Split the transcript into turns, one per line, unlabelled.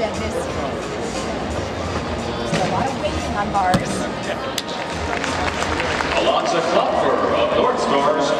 said this. There's a lot of waiting on bars.
Alonza Klopfer of North Stars.